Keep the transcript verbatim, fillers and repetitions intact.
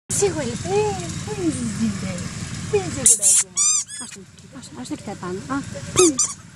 Σίγουρη, πού είναι η ζητή, πού είναι σίγουρα. Ας το κοιτά πάνω.